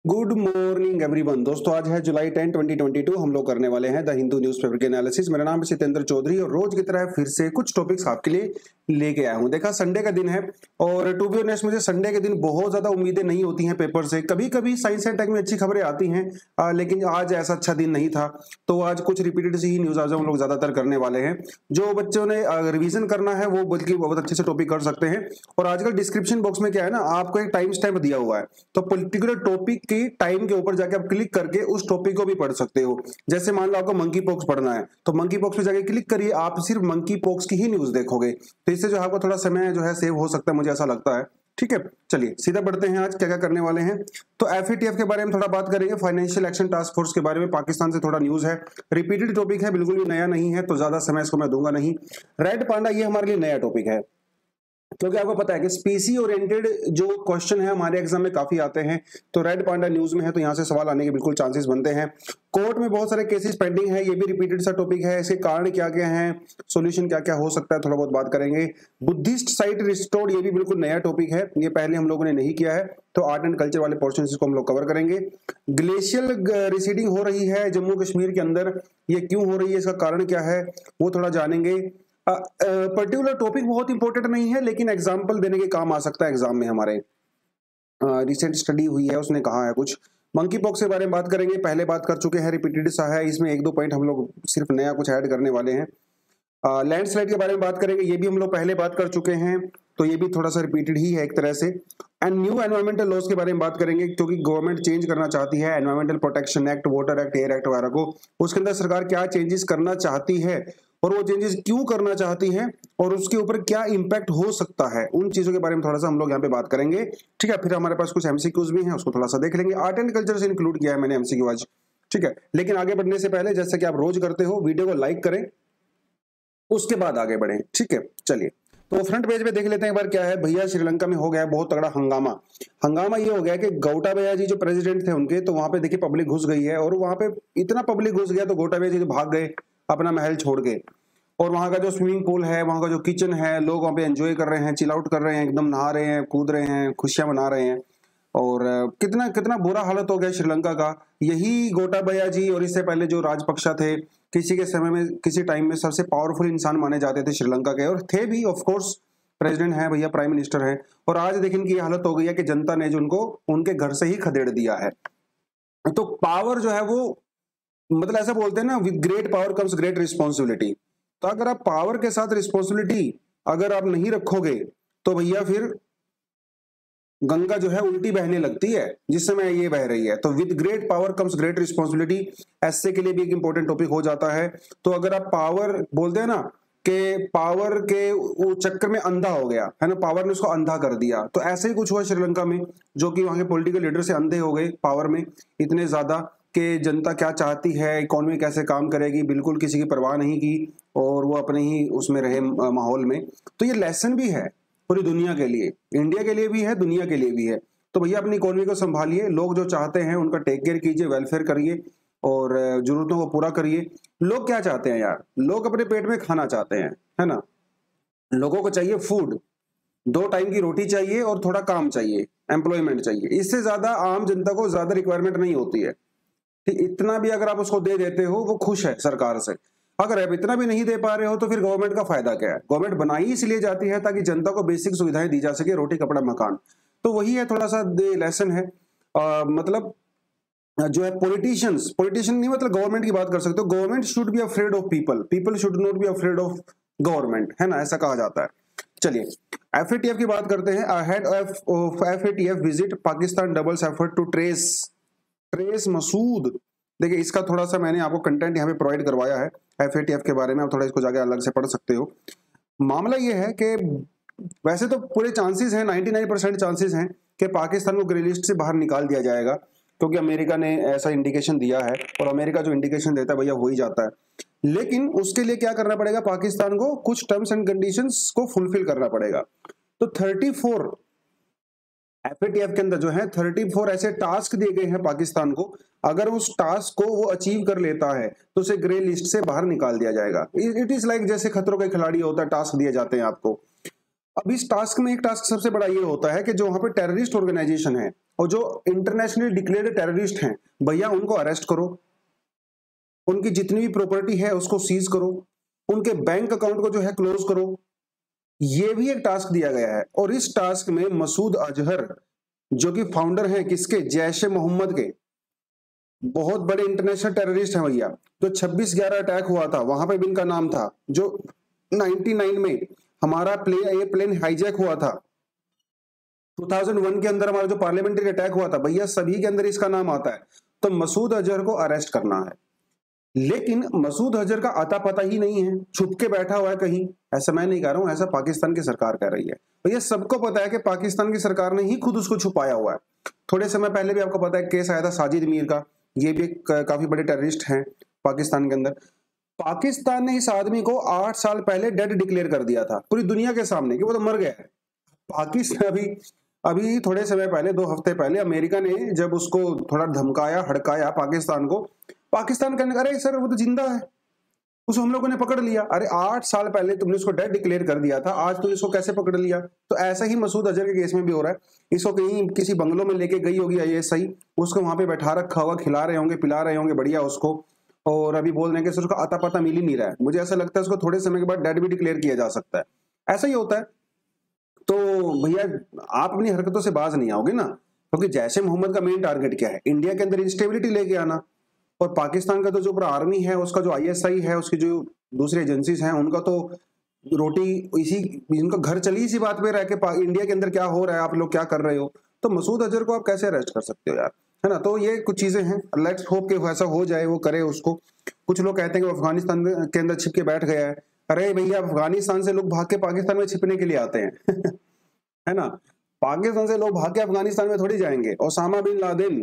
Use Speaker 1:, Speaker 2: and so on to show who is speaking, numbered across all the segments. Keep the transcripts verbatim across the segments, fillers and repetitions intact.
Speaker 1: Good morning everyone. दोस्तों आज है July ten twenty twenty two. हम लोग करने वाले हैं द हिंदू न्यूज़पेपर के एनालिसिस। मेरा नाम है सितेंद्र चौधरी और रोज की तरह फिर से कुछ टॉपिक्स आपके लिए लेके आया हूं। देखा संडे का दिन है और टू बी ऑनेस्ट मुझे संडे के दिन बहुत ज्यादा उम्मीदें नहीं होती हैं पेपर से। कभी कभी साइंस एंड टेक में अच्छी खबरें आती हैं, आ, लेकिन आज ऐसा अच्छा दिन नहीं था तो आज कुछ रिपीटेड सी ही न्यूज आज हम लोग ज्यादातर करने वाले हैं। जो बच्चों ने रिवीजन करना है वो बल्कि बहुत अच्छे से टॉपिक कर सकते हैं। और आजकल डिस्क्रिप्शन बॉक्स में क्या है ना, आपको एक टाइम स्टैम्प दिया हुआ है तो पर्टिकुलर टॉपिक की टाइम के ऊपर जाके आप क्लिक करके उस टॉपिक को भी पढ़ सकते हो। जैसे मान लो आपको मंकी पॉक्स पढ़ना है तो मंकी पॉक्स पे जाके क्लिक करिए, आप सिर्फ मंकी पॉक्स की ही न्यूज देखोगे तो इससे जो है आपको थोड़ा समय जो है सेव हो सकता है, मुझे ऐसा लगता है। ठीक है, चलिए सीधा बढ़ते हैं आज क्या क्या करने वाले हैं। तो एफ ए टी एफ के बारे में थोड़ा बात करेंगे, फाइनेंशियल एक्शन टास्क फोर्स के बारे में, पाकिस्तान से थोड़ा न्यूज है, रिपीटेड टॉपिक है, बिल्कुल भी नया नहीं है तो ज्यादा समय इसको मैं दूंगा नहीं। रेड पांडा ये हमारे लिए नया टॉपिक है क्योंकि आपको पता है कि स्पीसी ओरिएंटेड जो क्वेश्चन है हमारे एग्जाम में काफी आते हैं तो रेड पांडा न्यूज में है तो यहां से सवाल आने के बिल्कुल चांसेस बनते हैं। कोर्ट में बहुत सारे केसेस पेंडिंग है, ये भी रिपीटेड सा टॉपिक है, इसके कारण क्या क्या हैं, सॉल्यूशन क्या क्या हो सकता है, थोड़ा बहुत बात करेंगे। बुद्धिस्ट साइट रिस्टोर्ड ये भी बिल्कुल नया टॉपिक है, ये पहले हम लोगों ने नहीं किया है तो आर्ट एंड कल्चर वाले पोर्शन को हम लोग कवर करेंगे। ग्लेशियल रिसीडिंग हो रही है जम्मू कश्मीर के अंदर, ये क्यों हो रही है, इसका कारण क्या है वो थोड़ा जानेंगे। पर्टिकुलर uh, टॉपिक बहुत इंपॉर्टेंट नहीं है लेकिन एग्जाम्पल देने के काम आ सकता है एग्जाम में हमारे। रिसेंट uh, स्टडी हुई है उसने कहा है कुछ। मंकी पॉक्स के बारे में बात करेंगे, पहले बात कर चुके हैं, रिपीटेड सा है, इसमें एक दो पॉइंट हम लोग सिर्फ नया कुछ ऐड करने वाले हैं। लैंडस्लाइड uh, के बारे में बात करेंगे, ये भी हम लोग पहले बात कर चुके हैं तो ये भी थोड़ा सा रिपीटेड ही है एक तरह से। एंड न्यू एनवायरमेंटल लॉज के बारे में बात करेंगे क्योंकि गवर्नमेंट चेंज करना चाहती है environmental protection act, water act, air act वगैरह को, उसके अंदर सरकार क्या चेंजेस करना चाहती है और वो चेंजेस क्यों करना चाहती है और उसके ऊपर क्या इंपैक्ट हो सकता है, उन चीजों के बारे में थोड़ा सा हम लोग यहाँ पे बात करेंगे। ठीक है, फिर हमारे पास कुछ एमसीक्यूज भी हैं उसको थोड़ा सा देख लेंगे। आर्ट एंड कल्चर से इंक्लूड किया है मैंने एमसीक्यू आज। ठीक है, लेकिन आगे बढ़ने से पहले जैसे कि आप रोज करते हो वीडियो को लाइक करें उसके बाद आगे बढ़े। ठीक है, चलिए तो फ्रंट पेज पे देख लेते हैं एक बार क्या है। भैया श्रीलंका में हो गया है बहुत तगड़ा हंगामा। हंगामा ये हो गया कि गोटाबाया जी जो प्रेसिडेंट थे उनके, तो वहां पे देखिए पब्लिक घुस गई है और वहां पे इतना पब्लिक घुस गया तो गोटाबाया जी तो भाग गए अपना महल छोड़ के। और वहां का जो स्विमिंग पूल है, वहां का जो किचन है, लोग वहां पे एंजॉय कर रहे हैं, चिल आउट कर रहे हैं, एकदम नहा रहे हैं, कूद रहे हैं, खुशियां मना रहे हैं। और कितना कितना बुरा हालत हो गया श्रीलंका का। यही गोटाबाया जी और इससे पहले जो राजपक्षा थे किसी के समय में किसी टाइम में सबसे पावरफुल इंसान माने जाते थे श्रीलंका के, और थे भी ऑफ कोर्स, प्रेसिडेंट है भैया, प्राइम मिनिस्टर है। और आज देखिए इनकी हालत हो गई है कि जनता ने जो उनको उनके घर से ही खदेड़ दिया है। तो पावर जो है वो, मतलब ऐसा बोलते हैं ना, with great power comes great responsibility. तो अगर आप पावर के साथ रिस्पॉन्सिबिलिटी अगर आप नहीं रखोगे तो भैया फिर गंगा जो है उल्टी बहने लगती है जिस समय ये बह रही है। तो with great power comes great responsibility, ऐसे के लिए भी एक इंपॉर्टेंट टॉपिक हो जाता है। तो अगर आप पावर बोलते हैं ना कि पावर के वो चक्कर में अंधा हो गया है ना, पावर ने उसको अंधा कर दिया, तो ऐसे ही कुछ हुआ श्रीलंका में, जो कि वहां के पॉलिटिकल लीडर से अंधे हो गए पावर में इतने ज्यादा कि जनता क्या चाहती है, इकोनॉमी कैसे काम करेगी, बिल्कुल किसी की परवाह नहीं की और वो अपने ही उसमें रहे माहौल में। तो ये लेसन भी है पूरी दुनिया के लिए, इंडिया के लिए भी है, दुनिया के लिए भी है। तो भैया अपनी इकोनॉमी को संभालिए, लोग जो चाहते हैं उनका टेक केयर कीजिए, वेलफेयर करिए और जरूरतों को पूरा करिए। लोग क्या चाहते हैं यार, लोग अपने पेट में खाना चाहते हैं, है ना। लोगों को चाहिए फूड, दो टाइम की रोटी चाहिए और थोड़ा काम चाहिए, एम्प्लॉयमेंट चाहिए। इससे ज्यादा आम जनता को ज्यादा रिक्वायरमेंट नहीं होती है। इतना भी अगर आप उसको दे देते हो वो खुश है सरकार से। अगर आप इतना भी नहीं दे पा रहे हो तो फिर गवर्नमेंट का फायदा क्या है। गवर्नमेंट बनाई इसलिए जाती है ताकि जनता को बेसिक सुविधाएं दी जा सके, रोटी कपड़ा मकान। तो वही है, थोड़ा सा लेसन है। आ, मतलब जो है पॉलिटिशियंस, पॉलिटिशियन नहीं मतलब गवर्नमेंट की बात कर सकते हो, government should be afraid of people, people should not be afraid of government, है ना, ऐसा कहा जाता है। चलिए एफ ए टी एफ की बात करते हैं। Ahead of F A T F visit Pakistan doubles effort to trace trace Masood. देखिए इसका थोड़ा सा मैंने आपको कंटेंट यहाँ पे प्रोवाइड करवाया है एफ ए टी एफ के बारे में, आप थोड़ा इसको जाके अलग से पढ़ सकते हो। मामला ये है कि वैसे तो पूरे चांसेस हैं, निन्यानवे परसेंट चांसेस हैं कि पाकिस्तान को ग्रे लिस्ट से बाहर निकाल दिया जाएगा क्योंकि अमेरिका ने ऐसा इंडिकेशन दिया है और अमेरिका जो इंडिकेशन देता है भैया हो ही जाता है। लेकिन उसके लिए क्या करना पड़ेगा, पाकिस्तान को कुछ टर्म्स एंड कंडीशंस को फुलफिल करना पड़ेगा। तो चौंतीस एफ ए टी एफ के अंदर जो है चौंतीस ऐसे टास्क दिए गए हैं पाकिस्तान को, अगर उस टास्क को वो अचीव कर लेता है तो उसे ग्रे लिस्ट से बाहर निकाल दिया जाएगा। इट इज लाइक जैसे खतरों के खिलाड़ी होता है, टास्क दिए जाते हैं आपको। अब इस टास्क में एक टास्क सबसे बड़ा ये होता है कि जो वहां पे टेररिस्ट ऑर्गेनाइजेशन है और जो इंटरनेशनली डिक्लेयर्ड टेररिस्ट हैं भैया उनको अरेस्ट करो, उनकी जितनी भी प्रॉपर्टी है उसको सीज करो, उनके बैंक अकाउंट को जो है क्लोज करो। ये भी एक टास्क दिया गया है। और इस टास्क में मसूद अजहर जो कि फाउंडर हैं किसके, जैश ए मोहम्मद के, बहुत बड़े इंटरनेशनल टेररिस्ट हैं भैया। जो छब्बीस ग्यारह अटैक हुआ था वहां पे भी इनका नाम था। जो निन्यानवे में हमारा प्लेन ये प्लेन हाईजैक हुआ था, दो हज़ार एक के अंदर हमारा जो पार्लियामेंट्री अटैक हुआ था भैया, सभी के अंदर इसका नाम आता है। तो मसूद अजहर को अरेस्ट करना है, लेकिन मसूद अजहर का आता पता ही नहीं है, छुप के बैठा हुआ है कहीं। ऐसा मैं नहीं कह रहा हूं, ऐसा पाकिस्तान की सरकार कह रही है। भैया सबको पता है कि पाकिस्तान की सरकार ने ही खुद उसको छुपाया हुआ है। थोड़े समय पहले भी आपको पता है केस आया था साजिद मीर का, ये भी एक काफी बड़े टेररिस्ट हैं पाकिस्तान के अंदर। पाकिस्तान ने इस आदमी को आठ साल पहले डेड डिक्लेयर कर दिया था पूरी दुनिया के सामने कि वो तो मर गया है। पाकिस्तान अभी अभी थोड़े समय पहले, दो हफ्ते पहले, अमेरिका ने जब उसको थोड़ा धमकाया हड़काया पाकिस्तान को, पाकिस्तान कहने लगा अरे सर वो तो जिंदा है, उसको हम लोगों ने पकड़ लिया। अरे आठ साल पहले तुमने उसको डेड डिक्लेयर कर दिया था, आज तो इसको कैसे पकड़ लिया? तो ऐसा ही मसूद अजहर के केस में भी हो रहा है। इसको कहीं किसी बंगलों में लेके गई होगी आईएसआई, उसको वहां पे बैठा रखा होगा, खिला रहे होंगे पिला रहे होंगे बढ़िया उसको, और अभी बोल रहे हैं कि सर उसका आता पता मिल ही नहीं रहा है। मुझे ऐसा लगता है उसको थोड़े समय के बाद डेड भी डिक्लेयर किया जा सकता है, ऐसा ही होता है। तो भैया आप अपनी हरकतों से बाज नहीं आओगे ना, क्योंकि जैश ए मोहम्मद का मेन टारगेट क्या है? इंडिया के अंदर इंस्टेबिलिटी लेके आना। और पाकिस्तान का तो जो पूरा आर्मी है, उसका जो आईएसआई है, उसकी जो दूसरी एजेंसीज हैं, उनका तो रोटी इसी, इनका घर चली इसी बात पे रह के इंडिया के अंदर क्या हो रहा है, आप लोग क्या कर रहे हो। तो मसूद अजहर को आप कैसे अरेस्ट कर सकते हो यार, है ना? तो ये कुछ चीजें हैं, लेट्स होप कि ऐसा हो जाए, वो करे उसको। कुछ लोग कहते हैं कि वो अफगानिस्तान के अंदर छिप के बैठ गया है। अरे भैया अफगानिस्तान से लोग भाग के पाकिस्तान में छिपने के लिए आते हैं है ना? पाकिस्तान से लोग भाग के अफगानिस्तान में थोड़ी जाएंगे। ओसामा बिन लादेन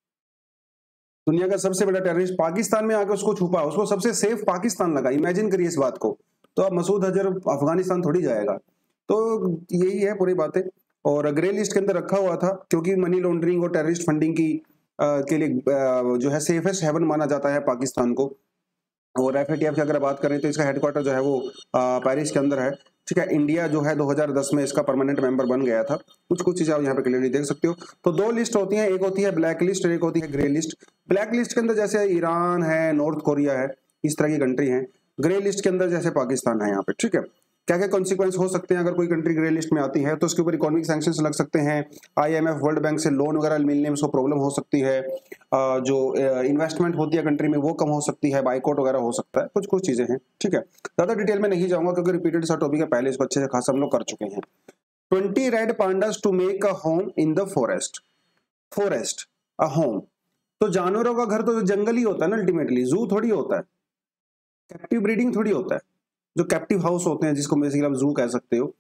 Speaker 1: दुनिया का सबसे बड़ा टेररिस्ट, पाकिस्तान में आकर उसको छुपा, उसको सबसे सेफ पाकिस्तान लगा। इमेजिन करिए इस बात को। तो अब मसूद अजहर अफगानिस्तान थोड़ी जाएगा। तो यही है पूरी बातें। और ग्रे लिस्ट के अंदर रखा हुआ था क्योंकि मनी लॉन्ड्रिंग और टेररिस्ट फंडिंग की आ, के लिए आ, जो है सेफेस्ट हेवन माना जाता है पाकिस्तान को। और एफ ए टी एफ की अगर बात करें तो इसका हेडक्वार्टर जो है वो पेरिस के अंदर है, ठीक है। इंडिया जो है दो हज़ार दस में इसका परमानेंट मेंबर बन गया था। कुछ कुछ चीजें आप यहाँ पे क्लियरली देख सकते हो। तो दो लिस्ट होती हैं, एक होती है ब्लैक लिस्ट और एक होती है ग्रे लिस्ट। ब्लैक लिस्ट के अंदर जैसे ईरान है, नॉर्थ कोरिया है, इस तरह की कंट्री है। ग्रे लिस्ट के अंदर जैसे पाकिस्तान है यहाँ पे, ठीक है। क्या क्या कॉन्सिक्वेंस हो सकते हैं अगर कोई कंट्री ग्रे लिस्ट में आती है? तो उसके ऊपर इकोनॉमिक सैंक्शंस लग सकते हैं, आईएमएफ वर्ल्ड बैंक से लोन वगैरह मिलने में उसको प्रॉब्लम हो सकती है, जो इन्वेस्टमेंट होती है कंट्री में वो कम हो सकती है, बाइकआउट वगैरह हो सकता है, कुछ कुछ चीजें हैं, ठीक है। ज्यादा डिटेल में नहीं जाऊंगा क्योंकि रिपीटेड सा टॉपिक है, पहले इसको अच्छे से खासा हम लोग कर चुके हैं। Twenty red pandas to make a home in the forest. Forest a home, तो जानवरों का घर तो जंगल ही होता है ना अल्टीमेटली, जू थोड़ी होता है, कैप्टिव ब्रीडिंग थोड़ी होता है। जो कैप्टिव हाउस होते हैं जिसको बेसिकली आप जू कह सकते हो,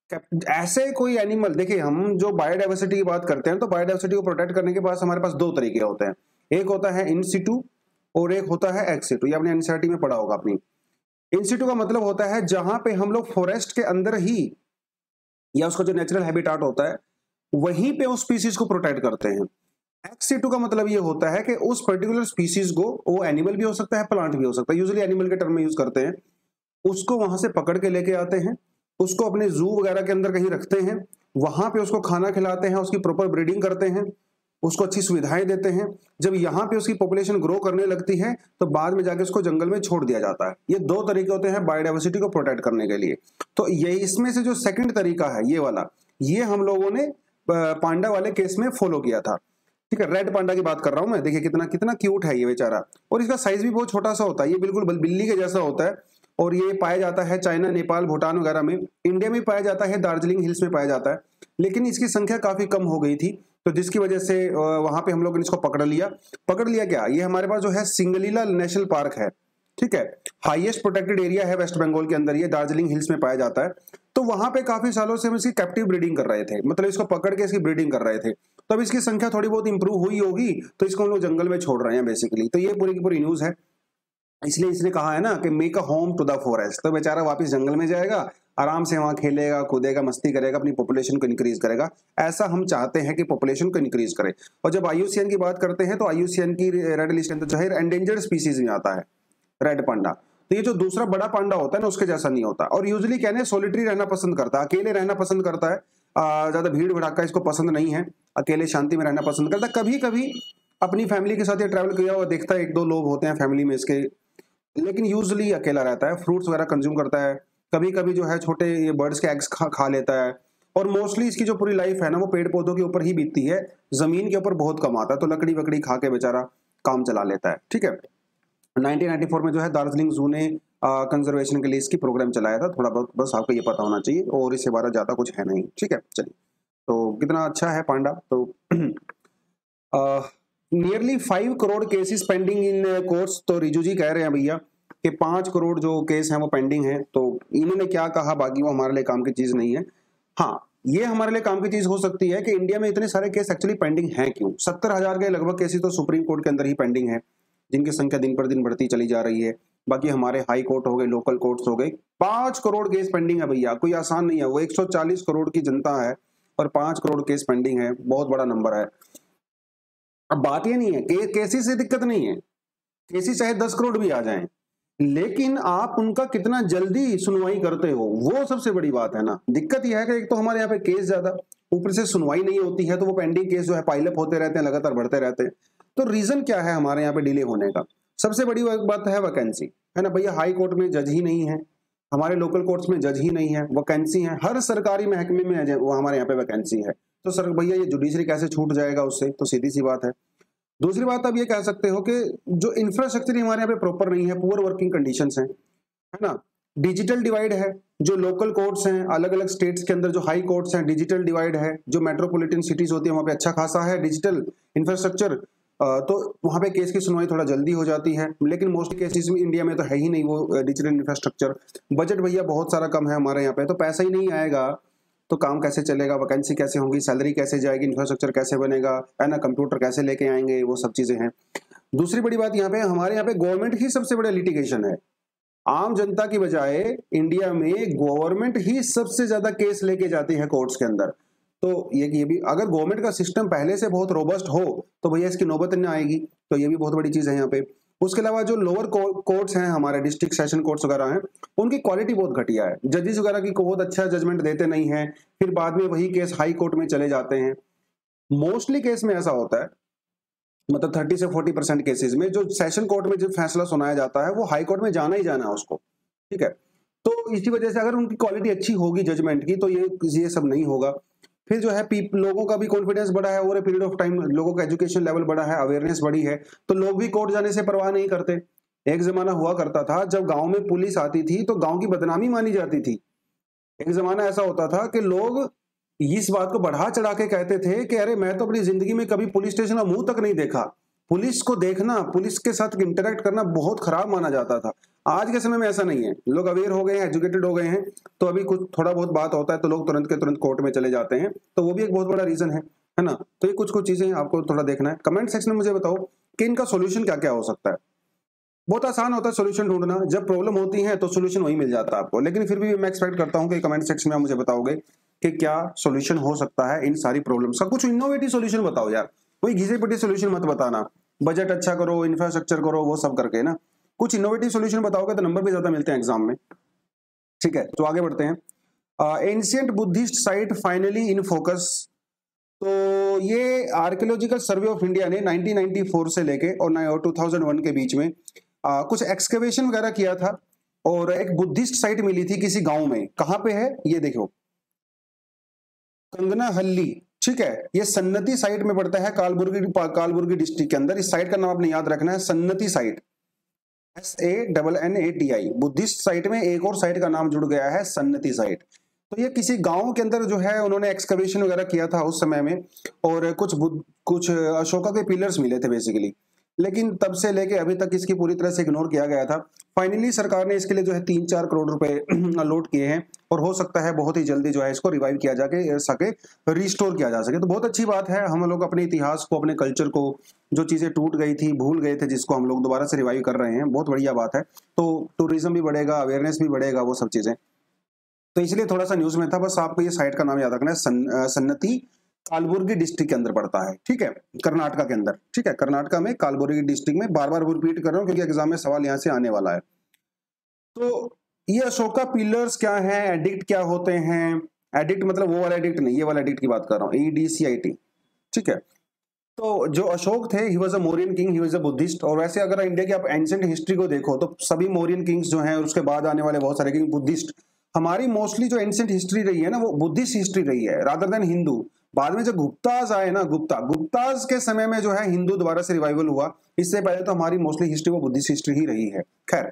Speaker 1: ऐसे कोई एनिमल, देखिए हम जो बायोडाइवर्सिटी की बात करते हैं तो बायोडाइवर्सिटी को प्रोटेक्ट करने के पास हमारे पास दो तरीके होते हैं, एक होता है इन सिटू और एक होता है एक्स सिटू। ये आपने एनसीईआरटी में पढ़ा होगा अपनी। इन सिटू का मतलब होता है जहां पे हम लोग फॉरेस्ट के अंदर ही या उसका जो नेचुरल हैबिटाट होता है वहीं पे उस स्पीसीज को प्रोटेक्ट करते हैं। एक्स सिटू का मतलब ये होता है कि उस पर्टिकुलर स्पीसीज को, वो एनिमल भी हो सकता है प्लांट भी हो सकता है, यूजुअली एनिमल के टर्म में यूज करते हैं, उसको वहां से पकड़ के लेके आते हैं, उसको अपने जू वगैरह के अंदर कहीं रखते हैं, वहां पे उसको खाना खिलाते हैं, उसकी प्रॉपर ब्रीडिंग करते हैं, उसको अच्छी सुविधाएं देते हैं। जब यहाँ पे उसकी पॉपुलेशन ग्रो करने लगती है तो बाद में जाके उसको जंगल में छोड़ दिया जाता है। ये दो तरीके होते हैं बायोडाइवर्सिटी को प्रोटेक्ट करने के लिए। तो ये इसमें से जो सेकंड तरीका है ये वाला, ये हम लोगों ने पांडा वाले केस में फॉलो किया था, ठीक है। रेड पांडा की बात कर रहा हूं मैं, देखिए कितना कितना क्यूट है ये बेचारा, और इसका साइज भी बहुत छोटा सा होता है, ये बिल्कुल बिल्ली के जैसा होता है। और ये पाया जाता है चाइना, नेपाल, भूटान वगैरह में। इंडिया में पाया जाता है, दार्जिलिंग हिल्स में पाया जाता है, लेकिन इसकी संख्या काफी कम हो गई थी, तो जिसकी वजह से वहां पे हम लोगों ने इसको पकड़ लिया। पकड़ लिया क्या, ये हमारे पास जो है सिंगलीला नेशनल पार्क है, ठीक है, हाईएस्ट प्रोटेक्टेड एरिया है वेस्ट बंगाल के अंदर, ये दार्जिलिंग हिल्स में पाया जाता है। तो वहां पे काफी सालों से हम इसकी कैप्टिव ब्रीडिंग कर रहे थे, मतलब इसको पकड़ के इसकी ब्रीडिंग कर रहे थे। तो अब इसकी संख्या थोड़ी बहुत इंप्रूव हुई होगी, तो इसको हम लोग जंगल में छोड़ रहे हैं बेसिकली। तो ये पूरी की पूरी न्यूज है, इसलिए इसने कहा है ना कि make a home to the forest. तो बेचारा वापस जंगल में जाएगा, आराम से वहां खेलेगा, कूदेगा, मस्ती करेगा, अपनी पॉपुलेशन को इंक्रीज करेगा। ऐसा हम चाहते हैं कि पॉपुलेशन को इंक्रीज करे। और जब आई यू सी एन की बात करते हैं तो आई यू सी एन की रेड लिस्ट के अंदर जो है एंडेंजर्ड स्पीसीज में आता है रेड पांडा। तो ये जो दूसरा बड़ा पांडा होता है ना उसके जैसा नहीं होता, और यूजुअली कहने सोलिटरी रहना पसंद करता है, अकेले रहना पसंद करता है। ज्यादा भीड़ भड़ाका इसको पसंद नहीं है, अकेले शांति में रहना पसंद करता है। कभी कभी अपनी फैमिली के साथ ये ट्रैवल किया हुआ देखता है, एक दो लोग होते हैं फैमिली में इसके, लेकिन यूजुअली अकेला रहता है। फ्रूट्स वगैरह कंज्यूम करता है, कभी कभी जो है छोटे ये बर्ड्स के एग्स खा, खा लेता है। और मोस्टली इसकी जो पूरी लाइफ है ना वो पेड़ पौधों के ऊपर ही बीतती है, जमीन के ऊपर बहुत कम आता है, तो लकड़ी वकड़ी खा के बेचारा काम चला लेता है। ठीक है, नाइनटीन नाइंटी फोर में जो है दार्जिलिंग जू ने कंजर्वेशन के लिए इसकी प्रोग्राम चलाया था, थोड़ा बहुत बस आपको ये पता होना चाहिए, और इससे बारे ज्यादा कुछ है नहीं। ठीक है, चलिए, तो कितना अच्छा है पांडा। तो nearly five crore cases pending in courts, तो रिजू जी कह रहे हैं भैया कि पांच करोड़ जो केस हैं वो पेंडिंग है। तो इन्होंने क्या कहा बाकी वो हमारे लिए काम की चीज नहीं है। हाँ, ये हमारे लिए काम की चीज हो सकती है कि इंडिया में इतने सारे केस एक्चुअली पेंडिंग हैं क्यों। सत्तर हजार के लगभग केसेस तो सुप्रीम कोर्ट के अंदर ही पेंडिंग है, जिनकी संख्या दिन पर दिन बढ़ती चली जा रही है। बाकी हमारे हाई कोर्ट हो गए, लोकल कोर्ट्स हो गए, पांच करोड़ केस पेंडिंग है भैया, कोई आसान नहीं है। वो एक सौ चालीस करोड़ की जनता है और पांच करोड़ केस पेंडिंग है, बहुत बड़ा नंबर है। अब बात ये नहीं है कि केसेस से दिक्कत नहीं है, केसेस चाहे दस करोड़ भी आ जाएं, लेकिन आप उनका कितना जल्दी सुनवाई करते हो, वो सबसे बड़ी बात है ना। दिक्कत यह है कि एक तो हमारे यहाँ पे केस ज्यादा, ऊपर से सुनवाई नहीं होती है, तो वो पेंडिंग केस जो है पाइलअप होते रहते हैं, लगातार बढ़ते रहते हैं। तो रीजन क्या है हमारे यहाँ पे डिले होने का? सबसे बड़ी बात है वैकेंसी, है ना भैया। हाई कोर्ट में जज ही नहीं है, हमारे लोकल कोर्ट्स में जज ही नहीं है, वैकेंसी है। हर सरकारी महकमे में वो हमारे यहाँ पे वैकेंसी है, तो सर भैया ये जुडिशरी कैसे छूट जाएगा उससे? तो सीधी सी बात है। दूसरी बात आप ये कह सकते हो कि जो इंफ्रास्ट्रक्चर हमारे यहाँ पे प्रॉपर नहीं है, पुअर वर्किंग कंडीशंस हैं, है ना। डिजिटल डिवाइड है, जो लोकल कोर्ट्स हैं अलग अलग स्टेट्स के अंदर, जो हाई कोर्ट्स हैं, डिजिटल डिवाइड है। जो मेट्रोपॉलिटन सिटीज होती है वहाँ पे अच्छा खासा है डिजिटल इंफ्रास्ट्रक्चर, तो वहाँ पे केस की सुनवाई थोड़ा जल्दी हो जाती है। लेकिन मोस्ट केसेस में इंडिया में तो है ही नहीं वो डिजिटल इंफ्रास्ट्रक्चर। बजट भैया बहुत सारा कम है हमारे यहाँ पे, तो पैसा ही नहीं आएगा तो काम कैसे चलेगा, वैकेंसी कैसे होंगी, सैलरी कैसे जाएगी, इंफ्रास्ट्रक्चर कैसे बनेगा, है ना, कंप्यूटर कैसे लेके आएंगे, वो सब चीजें हैं। दूसरी बड़ी बात यहाँ पे, हमारे यहाँ पे गवर्नमेंट ही सबसे बड़ा लिटिगेशन है। आम जनता की बजाय इंडिया में गवर्नमेंट ही सबसे ज्यादा केस लेके जाती है कोर्ट्स के अंदर। तो ये ये भी, अगर गवर्नमेंट का सिस्टम पहले से बहुत रोबस्ट हो तो भैया इसकी नौबत नहीं आएगी, तो ये भी बहुत बड़ी चीज है यहाँ पे। उसके अलावा जो लोअर कोर्ट्स हैं हमारे, डिस्ट्रिक्ट सेशन कोर्ट्स वगैरह हैं, उनकी क्वालिटी बहुत घटिया है। जजेस वगैरह की बहुत अच्छा जजमेंट देते नहीं है, फिर बाद में वही केस हाई कोर्ट में चले जाते हैं। मोस्टली केस में ऐसा होता है, मतलब थर्टी से फोर्टी परसेंट केसेस में जो सेशन कोर्ट में जो फैसला सुनाया जाता है वो हाई कोर्ट में जाना ही जाना है उसको। ठीक है, तो इसी वजह से अगर उनकी क्वालिटी अच्छी होगी जजमेंट की तो ये ये सब नहीं होगा। फिर जो है लोगों का भी कॉन्फिडेंस बढ़ा है, over a period of time लोगों का एजुकेशन लेवल बढ़ा है, अवेयरनेस बढ़ी है, तो लोग भी कोर्ट जाने से परवाह नहीं करते। एक जमाना हुआ करता था जब गांव में पुलिस आती थी तो गांव की बदनामी मानी जाती थी। एक जमाना ऐसा होता था कि लोग इस बात को बढ़ा चढ़ा के कहते थे कि अरे मैं तो अपनी जिंदगी में कभी पुलिस स्टेशन का मुंह तक नहीं देखा, पुलिस को देखना, पुलिस के साथ इंटरेक्ट करना बहुत खराब माना जाता था। आज के समय में ऐसा नहीं है, लोग अवेयर हो गए हैं, एजुकेटेड हो गए हैं, तो अभी कुछ थोड़ा बहुत बात होता है तो लोग तुरंत के तुरंत कोर्ट में चले जाते हैं, तो वो भी एक बहुत बड़ा रीजन है, है ना। तो ये कुछ कुछ चीजें आपको थोड़ा देखना है। कमेंट सेक्शन में मुझे बताओ कि इनका सोल्यूशन क्या क्या हो सकता है। बहुत आसान होता है सोल्यूशन ढूंढना, जब प्रॉब्लम होती है तो सोल्यूशन वही मिल जाता है आपको, लेकिन फिर भी मैं एक्सपेक्ट करता हूँ कि कमेंट सेक्शन में आप मुझे बताओगे कि क्या सोल्यूशन हो सकता है इन सारी प्रॉब्लम्स का। कुछ इनोवेटिव सोल्यूशन बताओ यार, कोई घिसे पिटे सोल्यूशन मत बताना, बजट अच्छा करो, इंफ्रास्ट्रक्चर करो, वो सब करके ना, कुछ इनोवेटिव सोल्यूशन बताओगे तो नंबर भी ज्यादा मिलते हैं एग्जाम में। ठीक है, तो आगे बढ़ते हैं। Ancient Buddhist site finally in focus. तो ये आर्कियोलॉजिकल सर्वे ऑफ इंडिया ने नाइनटीन नाइंटी फोर से लेके और टू थाउजेंड वन के बीच में आ, कुछ एक्सकेवेशन वगैरह किया था और एक बुद्धिस्ट साइट मिली थी किसी गांव में। कहां पे है ये देखो, कंगनाहल्ली। ठीक है, ये सन्नती साइट में पड़ता है, कालबुर्गी कालबुर्गी डिस्ट्रिक्ट के अंदर। इस साइट का नाम आपने याद रखना है, Sannati site, S A double N A T I. Buddhist site में एक और साइट का नाम जुड़ गया है, सन्नती साइट। तो ये किसी गांव के अंदर जो है उन्होंने एक्सकवेशन वगैरह किया था उस समय में, और कुछ कुछ अशोका के पिलर्स मिले थे बेसिकली, लेकिन तब से लेके अभी तक इसकी पूरी तरह से इग्नोर किया गया था। फाइनली सरकार ने इसके लिए जो है तीन चार करोड़ रुपए अलॉट किए हैं और हो सकता है बहुत ही जल्दी जो है इसको रिवाइव किया जाके सके, रिस्टोर किया जा सके। तो बहुत अच्छी बात है, हम लोग अपने इतिहास को, अपने कल्चर को, जो चीजें टूट गई थी, भूल गए थे, जिसको हम लोग दोबारा से रिवाइव कर रहे हैं, बहुत बढ़िया बात है। तो टूरिज्म भी बढ़ेगा, अवेयरनेस भी बढ़ेगा, वो सब चीजें। तो इसलिए थोड़ा सा न्यूज में था, बस आपको ये साइट का नाम याद रखना है, सन, सन्नती कालबुर्गी डिस्ट्रिक्ट के अंदर पड़ता है। ठीक है, कर्नाटका के अंदर। ठीक है, कर्नाटका में कालबुर्गी डिस्ट्रिक्ट में, बार बार रिपीट कर रहा हूँ क्योंकि एग्जाम में सवाल यहाँ से आने वाला है। तो ये अशोका पिलर्स क्या हैं, एडिक्ट क्या होते हैं, एडिक्ट मतलब वो वाला एडिक्ट नहीं, ये वाला एडिक्ट की बात कर रहा हूँ, E D C I T, ठीक है। तो जो अशोक थे, he was a Mauryan king, he was a Buddhist. और वैसे अगर इंडिया की आप एंशिएंट हिस्ट्री को देखो तो सभी मौर्यन किंग्स जो हैं और उसके बाद आने वाले बहुत सारे किंग बुद्धिस्ट। हमारी मोस्टली जो एंशिएंट हिस्ट्री रही है ना वो बुद्धिस्ट हिस्ट्री रही है रादर देन हिंदू। बाद में जब गुप्ताज आए ना, गुप्ता गुप्ताज के समय में जो है हिंदू दोबारा से रिवाइवल हुआ। इससे पहले तो हमारी मोस्टली हिस्ट्री वो बुद्धिस्ट हिस्ट्री ही रही है। खैर,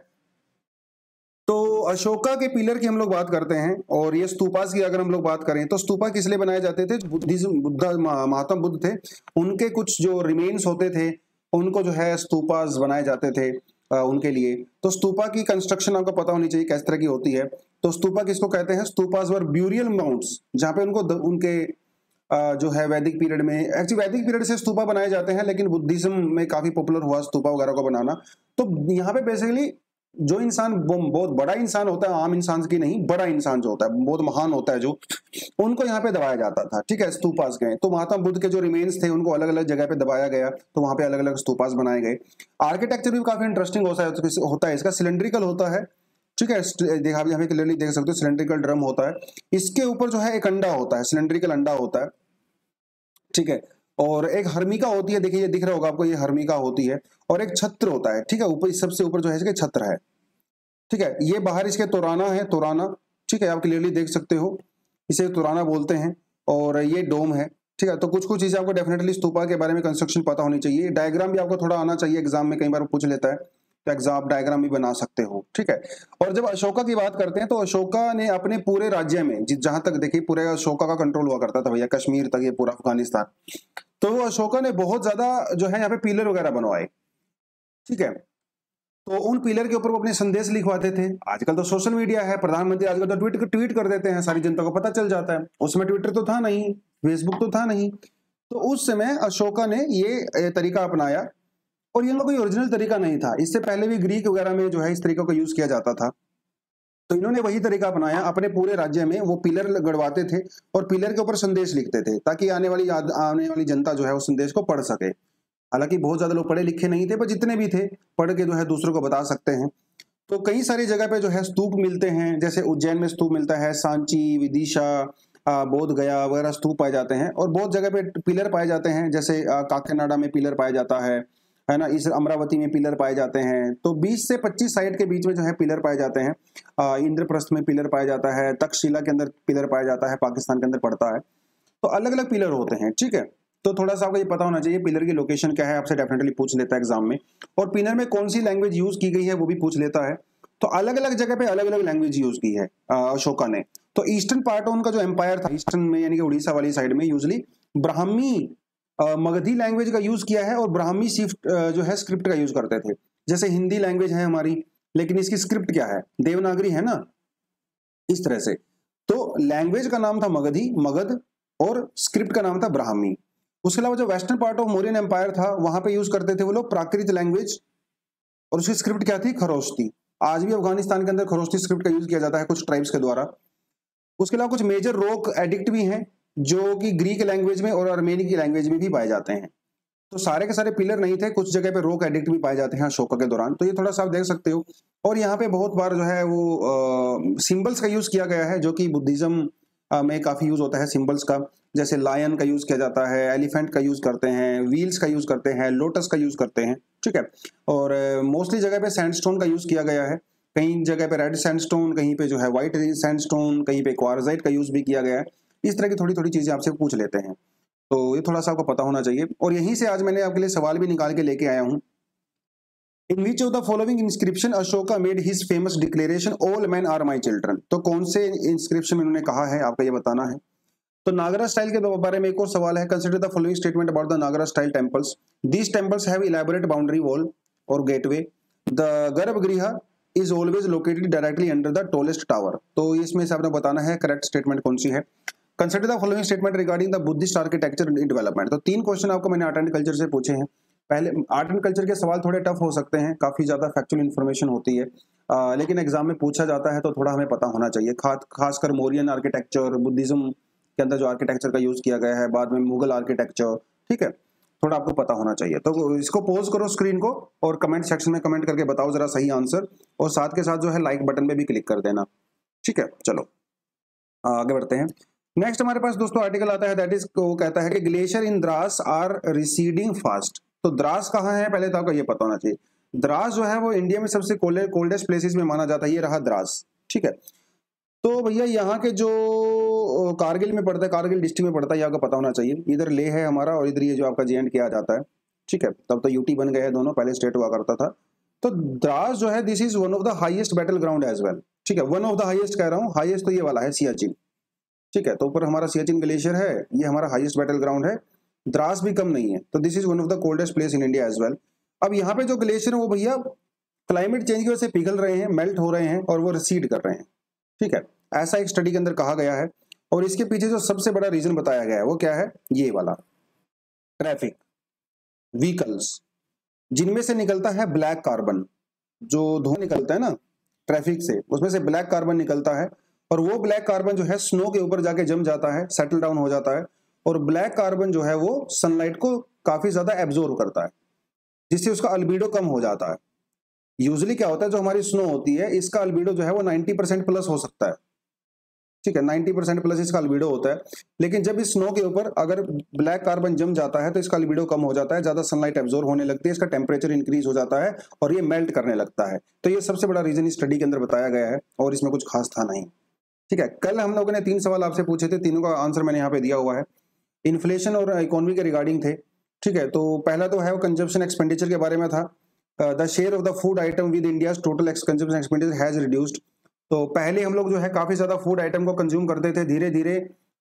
Speaker 1: तो अशोका के पिलर की हम लोग बात करते हैं और ये स्तूपास की अगर हम लोग बात करें तो स्तूपा किस लिए बनाए जाते थे? बुद्धिज्म, बुद्ध महात्मा बुद्ध थे, उनके कुछ जो रिमेन्स होते थे उनको जो है स्तूपास बनाए जाते थे आ, उनके लिए। तो स्तूपा की कंस्ट्रक्शन आपको पता होनी चाहिए किस तरह की होती है। तो स्तूपा किसको कहते हैं? स्तूपास वर ब्यूरियल माउंट्स, जहाँ पे उनको उनके आ, जो है वैदिक पीरियड में, एक्चुअली वैदिक पीरियड से स्तूपा बनाए जाते हैं लेकिन बुद्धिज्म में काफी पॉपुलर हुआ स्तूपा वगैरह को बनाना। तो यहाँ पे बेसिकली जो इंसान बहुत बड़ा इंसान होता है, आम इंसान की नहीं, बड़ा इंसान जो होता है, बहुत महान होता है, जो उनको यहाँ पे दबाया जाता था, ठीक है, स्तूपास गए। तो महात्मा बुद्ध के जो रिमेन्स थे उनको अलग अलग जगह पे दबाया गया, तो वहां पे अलग अलग स्तूपास बनाए गए। आर्किटेक्चर भी काफी इंटरेस्टिंग होता है इसका, सिलेंड्रिकल होता है, ठीक है। देखा यहाँ पे क्लियरली देख सकते हो, सिलेंड्रिकल ड्रम होता है, इसके ऊपर जो है एक अंडा होता है, सिलेंड्रिकल अंडा होता है, ठीक है। और एक हर्मिका होती है, देखिए ये दिख रहा होगा आपको, ये हर्मिका होती है। और एक छत्र होता है, ठीक है, ऊपर सबसे ऊपर जो है इसके छत्र है, ठीक है। ये बाहर इसके तोराना है, तोराना, ठीक है, आप क्लियरली देख सकते हो, इसे तोराना बोलते हैं। और ये डोम है, ठीक है। तो कुछ कुछ चीजें आपको डेफिनेटली स्तूपा के बारे में कंस्ट्रक्शन पता होनी चाहिए। डायग्राम भी आपको थोड़ा आना चाहिए, एग्जाम में कई बार पूछ लेता है, तो एग्जाम डायग्राम भी बना सकते हो, ठीक है। और जब अशोका की बात करते हैं तो अशोका ने अपने पूरे राज्य में, जहां तक देखिए पूरे अशोका का कंट्रोल हुआ करता था भैया, कश्मीर तक, ये पूरा अफगानिस्तान, तो अशोका ने बहुत ज्यादा जो है यहाँ पे पिलर वगैरह बनवाए, ठीक है। तो उन पिलर के ऊपर वो अपने संदेश लिखवाते थे। आजकल तो सोशल मीडिया है, प्रधानमंत्री आजकल तो ट्वीट ट्वीट कर देते हैं, सारी जनता को पता चल जाता है। उसमें ट्विटर तो था नहीं, फेसबुक तो था नहीं, तो उस समय अशोका ने ये तरीका अपनाया। और ये कोई ओरिजिनल तरीका नहीं था, इससे पहले भी ग्रीक वगैरह में जो है इस तरीका का यूज किया जाता था। तो इन्होंने वही तरीका अपनाया, अपने पूरे राज्य में वो पिलर गड़वाते थे और पिलर के ऊपर संदेश लिखते थे, ताकि आने वाली आने वाली जनता जो है उस संदेश को पढ़ सके। हालांकि बहुत ज्यादा लोग पढ़े लिखे नहीं थे, पर जितने भी थे पढ़ के जो है दूसरों को बता सकते हैं। तो कई सारी जगह पे जो है स्तूप मिलते हैं, जैसे उज्जैन में स्तूप मिलता है, सांची, विदिशा, बोध गया वगैरह स्तूप पाए जाते हैं। और बहुत जगह पे पिलर पाए जाते हैं, जैसे काकीनाडा में पिलर पाया जाता है है ना, इस अमरावती में पिलर पाए जाते हैं। तो बीस से पच्चीस साइड के बीच में जो है पिलर पाए जाते हैं। इंद्रप्रस्थ में पिलर पाया जाता है, तक्षशिला के अंदर पिलर पाया जाता है, पाकिस्तान के अंदर पड़ता है। तो अलग अलग पिलर होते हैं, ठीक है। तो थोड़ा सा आपको ये पता होना चाहिए पिलर की लोकेशन क्या है, आपसे डेफिनेटली पूछ लेता है एग्जाम में। और पिलर में कौन सी लैंग्वेज यूज की गई है वो भी पूछ लेता है। तो अलग अलग जगह पे अलग अलग लैंग्वेज यूज की है अशोका ने। तो ईस्टर्न पार्ट उनका जो एम्पायर था, ईस्टर्न में यानी कि उड़ीसा वाली साइड में यूजली ब्राह्मी मगधी लैंग्वेज का यूज किया है, और ब्राह्मी शिफ्ट जो है स्क्रिप्ट का यूज करते थे। जैसे हिंदी लैंग्वेज है हमारी, लेकिन इसकी स्क्रिप्ट क्या है? देवनागरी है ना, इस तरह से। तो लैंग्वेज का नाम था मगधी, मगध, और स्क्रिप्ट का नाम था ब्राह्मी। उसके अलावा जो western part of Mauryan empire था, वहां पे यूज करते थे वो लोग प्राकृत लैंग्वेज, और उसकी स्क्रिप्ट क्या थी? खरोष्टी। आज भी अफगानिस्तान के अंदर खरोष्टी स्क्रिप्ट का यूज किया जाता है कुछ ट्राइब्स के द्वारा। उसके अलावा कुछ मेजर रोक एडिक्ट भी हैं जो कि ग्रीक लैंग्वेज में और अर्मेनी की लैंग्वेज में भी पाए जाते हैं। तो सारे के सारे पिलर नहीं थे, कुछ जगह पे रोक एडिक्ट भी पाए जाते हैं अशोका के दौरान। तो ये थोड़ा सा आप देख सकते हो। और यहाँ पे बहुत बार जो है वो सिंबल्स का यूज किया गया है, जो कि बुद्धिज्म में काफी यूज होता है सिंबल्स का। जैसे लायन का यूज किया जाता है, एलिफेंट का यूज करते हैं, व्हील्स का यूज करते हैं, लोटस का यूज करते हैं, ठीक है। और मोस्टली जगह पे सैंडस्टोन का यूज किया गया है, कहीं जगह पे रेड सैंडस्टोन, कहीं पे जो है व्हाइट सैंडस्टोन, कहीं पे क्वार्जाइट का यूज भी किया गया है। इस तरह की थोड़ी थोड़ी चीजें आपसे पूछ लेते हैं, तो ये थोड़ा सा आपको पता होना चाहिए। और यहीं से आज मैंने आपके लिए सवाल भी निकाल के लेके आया हूँ। In which of the following inscription Ashoka made his famous declaration all man are my children. तो कौन से इंस्क्रिप्शन में उन्होंने कहा है, आपको ये बताना है। तो नागरा स्टाइल के बारे में एक और सवाल है। Consider the following statement about the Nagara style temples. These temples have elaborate boundary wall और gateway. The garbhagriha is always located directly under the tallest tower. तो इसमें से आपने बताना है करेक्ट स्टेटमेंट कौन सी है। Consider the following statement regarding the Buddhist architecture in development. तो तीन क्वेश्चन आपको मैंने आर्ट एंड कल्चर से पूछे हैं। पहले आर्ट एंड कल्चर के सवाल थोड़े टफ हो सकते हैं, काफी ज्यादा फैक्चुअल इन्फॉर्मेशन होती है, आ, लेकिन एग्जाम में पूछा जाता है तो थोड़ा हमें पता होना चाहिए। खास खासकर मौर्यन आर्किटेक्चर, बुद्धिज्म के अंदर जो आर्किटेक्चर का यूज किया गया है, बाद में मुगल आर्किटेक्चर, ठीक है, थोड़ा आपको पता होना चाहिए। तो इसको पॉज करो स्क्रीन को और कमेंट सेक्शन में कमेंट करके बताओ जरा सही आंसर, और साथ के साथ जो है लाइक बटन पे भी क्लिक कर देना, ठीक है। चलो आगे बढ़ते हैं। नेक्स्ट हमारे पास दोस्तों आर्टिकल आता है, दैट इज वो कहता है कि glacier in Dras are receding fast. तो द्रास कहाँ है पहले तो आपको ये पता होना चाहिए। द्रास जो है वो इंडिया में सबसे कोल्डेस्ट प्लेसेस में माना जाता है, ये रहा द्रास, ठीक है। तो भैया यहाँ के जो कारगिल में पड़ता है, कारगिल डिस्ट्रिक्ट में पड़ता है, ये आपको पता होना चाहिए। इधर ले है हमारा और इधर ये जो आपका जे एंड के आ जाता है, ठीक है। तब तो यूटी बन गए हैं दोनों, पहले स्टेट हुआ करता था। तो द्रास जो है this is one of the highest battle ground as well, ठीक है। वन ऑफ द हाईएस्ट कह रहा हूँ, हाईएस्ट तो ये वाला है सियाचिन, ठीक है। तो ऊपर हमारा सियाचिन ग्लेशियर है, ये हमारा हाईएस्ट बैटल ग्राउंड है। द्रास भी कम नहीं है, तो this is one of the coldest place in India as well. अब यहाँ पे जो ग्लेशियर है वो भैया क्लाइमेट चेंज की वजह से पिघल रहे हैं, मेल्ट हो रहे हैं और वो रिसीड कर रहे हैं, ठीक है। ऐसा एक स्टडी के अंदर कहा गया है। और इसके पीछे जो सबसे बड़ा रीजन बताया गया है वो क्या है, ये वाला ट्रैफिक, व्हीकल्स, जिनमें से निकलता है ब्लैक कार्बन। जो धुआं निकलता है ना ट्रैफिक से, उसमें से ब्लैक कार्बन निकलता है और वो ब्लैक कार्बन जो है स्नो के ऊपर जाके जम जाता है, सेटल डाउन हो जाता है। और ब्लैक कार्बन जो है वो सनलाइट को काफी ज्यादा एब्जॉर्ब करता है, जिससे उसका अल्बीडो कम हो जाता है। यूजुअली क्या होता है, जो हमारी स्नो होती है इसका अल्बीडो जो है वो नब्बे परसेंट प्लस हो सकता है, ठीक है। नब्बे परसेंट प्लस इसका अल्बीडो होता है। लेकिन जब इस स्नो के ऊपर अगर ब्लैक कार्बन जम जाता है तो इसका अल्बीडो कम हो जाता है, ज्यादा सनलाइट एब्जॉर्ब होने लगती है, इसका टेम्परेचर इंक्रीज हो जाता है और ये मेल्ट करने लगता है। तो ये सबसे बड़ा रीजन इस स्टडी के अंदर बताया गया है और इसमें कुछ खास था नहीं, ठीक है। कल हम लोगों ने तीन सवाल आपसे पूछे थे, तीनों का आंसर मैंने यहाँ पे दिया हुआ है, इन्फ्लेशन और इकोनॉमी के रिगार्डिंग थे, ठीक है। तो पहला तो है वो कंजप्शन एक्सपेंडिचर के बारे में था। The share of the food item with India total consumption expenditure has reduced. तो पहले हम लोग जो है काफी ज्यादा फूड आइटम को कंज्यूम करते थे, धीरे धीरे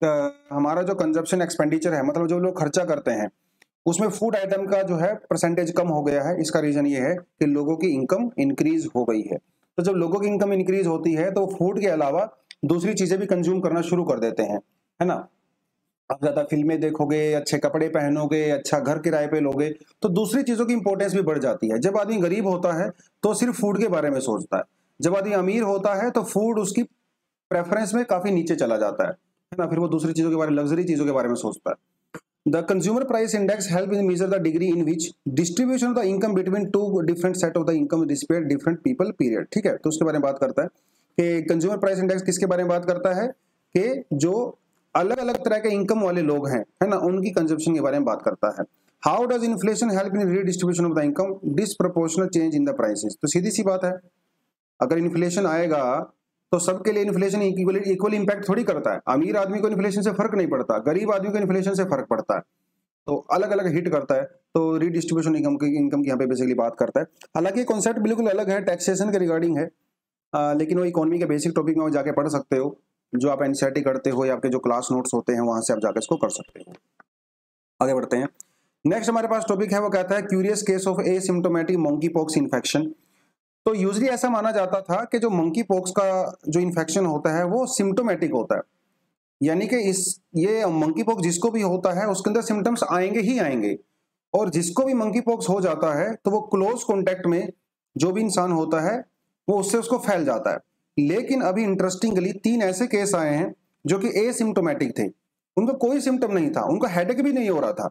Speaker 1: हमारा जो कंजप्शन एक्सपेंडिचर है, मतलब जो लोग खर्चा करते हैं, उसमें फूड आइटम का जो है परसेंटेज कम हो गया है। इसका रीजन ये है कि लोगों की इनकम इंक्रीज हो गई है। तो जब लोगों की इनकम इंक्रीज होती है तो फूड के अलावा दूसरी चीजें भी कंज्यूम करना शुरू कर देते हैं, है ना। आप ज्यादा फिल्में देखोगे, अच्छे कपड़े पहनोगे, अच्छा घर किराए पे लोगे, तो दूसरी चीजों की इंपॉर्टेंस भी बढ़ जाती है। जब आदमी गरीब होता है तो सिर्फ फूड के बारे में सोचता है, जब आदमी अमीर होता है तो फूड उसकी प्रेफरेंस में काफी नीचे चला जाता है, है ना। फिर वो दूसरी चीजों के बारे में, लग्जरी चीजों के बारे में सोचता है। The consumer price index help in measure the degree in which distribution of the income between two different set of the income respect different people period, ठीक है। तो उसके बारे में बात करता है कि कंज्यूमर प्राइस इंडेक्स किसके बारे में बात करता है, कि जो अलग अलग तरह के इनकम वाले लोग हैं, है ना, उनकी कंजप्शन के बारे में बात करता है। How does inflation help in redistribution of the income, disproportional change in the prices. तो सीधी सी बात है, अगर इन्फ्लेशन आएगा तो सबके लिए इन्फ्लेशन इक्वल इक्वल इंपैक्ट थोड़ी करता है। अमीर आदमी को इन्फ्लेशन से फर्क नहीं पड़ता, गरीब आदमी को इन्फ्लेशन से फर्क पड़ता है, तो अलग अलग हिट करता है। तो रीडिस्ट्रीब्यूशन इनकम की इनकम की यहाँ पे बेसिकली बात करता है। हालांकि कॉन्सेप्ट बिल्कुल अलग है, टैक्सेशन के रिगार्डिंग है, आ, लेकिन वो इकोनॉमी के बेसिक टॉपिक में वो जाके पढ़ सकते हो, जो आप एनसीईआरटी करते हो या आपके जो क्लास नोट्स होते हैं वहां से आप जाकर इसको कर सकते हो। आगे बढ़ते हैं। नेक्स्ट हमारे पास टॉपिक है वो कहता है curious case of asymptomatic monkey pox infection. तो यूजली ऐसा माना जाता था कि जो मंकी पॉक्स का जो इन्फेक्शन होता है वो सिम्टोमेटिक होता है, यानी कि इस ये मंकी पॉक्स जिसको भी होता है उसके अंदर सिम्टम्स आएंगे ही आएंगे, और जिसको भी मंकी पॉक्स हो जाता है तो वो क्लोज कॉन्टेक्ट में जो भी इंसान होता है वो उससे उसको फैल जाता है। लेकिन अभी इंटरेस्टिंगली तीन ऐसे केस आए हैं जो कि एसिम्प्टोमेटिक थे, उनको कोई सिम्टम नहीं था, उनको हेडेक भी नहीं हो रहा था,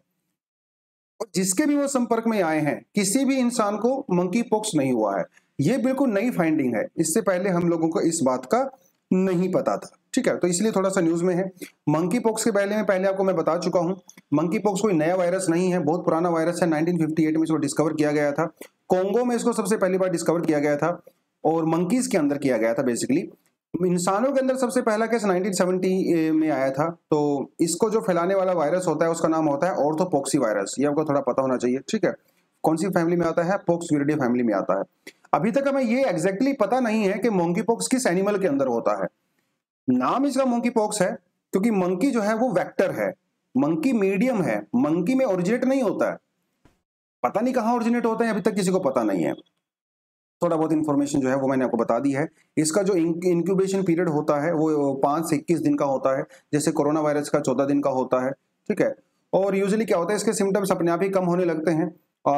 Speaker 1: और जिसके भी वो संपर्क में आए हैं किसी भी इंसान को मंकी पॉक्स नहीं हुआ है। ये बिल्कुल नई फाइंडिंग है, इससे पहले हम लोगों को इस बात का नहीं पता था, ठीक है। तो इसलिए थोड़ा सा न्यूज में है। मंकी पॉक्स के बारे में पहले आपको मैं बता चुका हूं, मंकी पॉक्स कोई नया वायरस नहीं है, बहुत पुराना वायरस है। नाइनटीन फिफ्टी एट में इसको डिस्कवर किया गया था, कोंगो में इसको सबसे पहली बार डिस्कवर किया गया था और मंकीज के अंदर किया गया था। बेसिकली इंसानों के अंदर सबसे पहला केस नाइनटीन सेवेंटी में आया था। तो इसको जो फैलाने वाला वायरस होता है उसका नाम होता है ऑर्थोपॉक्सी वायरस, ये आपको थोड़ा पता होना चाहिए, ठीक है। कौन सी फैमिली में आता है, पॉक्सविरिडे फैमिली में आता है। अभी तक हमें ये एग्जैक्टली पता नहीं है कि मंकी पॉक्स किस एनिमल के अंदर होता है। नाम इसका मंकी पॉक्स है क्योंकि मंकी जो है वो वेक्टर है, मंकी मीडियम है, मंकी में ओरिजिनेट नहीं होता है। पता नहीं कहाँ ओरिजिनेट होता है, अभी तक किसी को पता नहीं है। थोड़ा बहुत इन्फॉर्मेशन जो है वो मैंने आपको बता दी है। इसका जो इंक्यूबेशन पीरियड होता है वो पाँच से इक्कीस दिन का होता है, जैसे कोरोना वायरस का चौदह दिन का होता है, ठीक है। और यूजुअली क्या होता है, इसके सिम्टम्स अपने आप ही कम होने लगते हैं।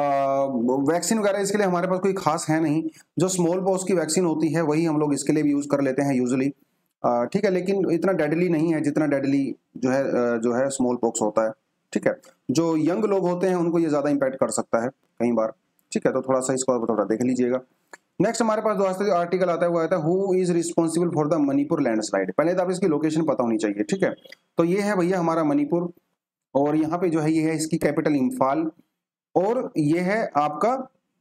Speaker 1: वैक्सीन वगैरह इसके लिए हमारे पास कोई खास है नहीं, जो स्मॉल पॉक्स की वैक्सीन होती है वही हम लोग इसके लिए भी यूज कर लेते हैं यूजुअली, ठीक है। लेकिन इतना डेडली नहीं है जितना डेडली जो है जो है स्मॉल पॉक्स होता है, ठीक है। जो यंग लोग होते हैं उनको ये ज्यादा इम्पैक्ट कर सकता है कई बार, ठीक है। तो थोड़ा सा इसको थोड़ा देख लीजिएगा। नेक्स्ट हमारे पास दोस्तों जो आर्टिकल आता है वो आता है who is responsible for the Manipur landslide. पहले तो आप इसकी लोकेशन पता होनी चाहिए, ठीक है। तो ये है भैया हमारा मणिपुर, और यहाँ पे जो है ये है इसकी कैपिटल इम्फाल, और ये है आपका